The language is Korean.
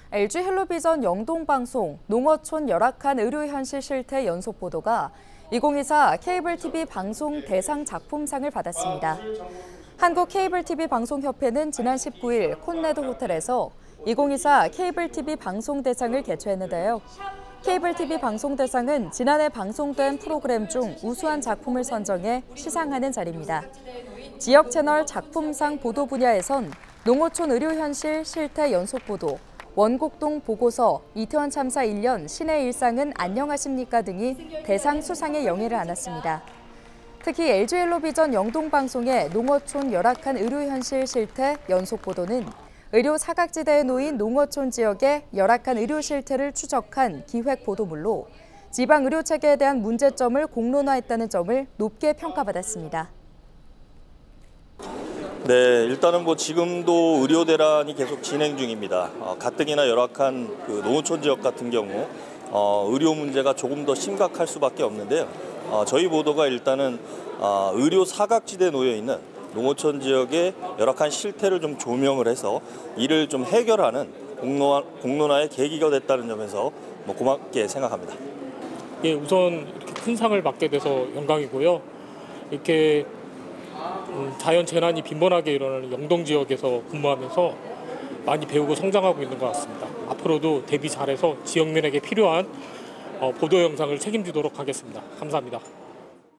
LG 헬로비전 영동방송 농어촌 열악한 의료 현실 실태 연속 보도가 2024 케이블 TV 방송 대상 작품상을 받았습니다. 한국 케이블 TV 방송협회는 지난 19일 콘레드 호텔에서 2024 케이블 TV 방송 대상을 개최했는데요. 케이블 TV 방송 대상은 지난해 방송된 프로그램 중 우수한 작품을 선정해 시상하는 자리입니다. 지역 채널 작품상 보도 분야에선 농어촌 의료 현실 실태 연속 보도, 원곡동 보고서, 이태원 참사 1년 신의 일상은 안녕하십니까 등이 대상 수상의 영예를 안았습니다. 특히 LG 헬로비전 영동방송의 농어촌 열악한 의료 현실 실태 연속 보도는 의료 사각지대에 놓인 농어촌 지역의 열악한 의료 실태를 추적한 기획 보도물로 지방 의료 체계에 대한 문제점을 공론화했다는 점을 높게 평가받았습니다. 네, 일단은 지금도 의료 대란이 계속 진행 중입니다. 가뜩이나 열악한 농어촌 지역 같은 경우 의료 문제가 조금 더 심각할 수밖에 없는데요. 저희 보도가 일단은 의료 사각지대에 놓여 있는 농어촌 지역의 열악한 실태를 좀 조명을 해서 이를 좀 해결하는 공론화의 계기가 됐다는 점에서 고맙게 생각합니다. 예, 우선 이렇게 큰 상을 받게 돼서 영광이고요. 이렇게 자연 재난이 빈번하게 일어나는 영동 지역에서 근무하면서 많이 배우고 성장하고 있는 것 같습니다. 앞으로도 대비 잘해서 지역민에게 필요한 보도 영상을 책임지도록 하겠습니다. 감사합니다.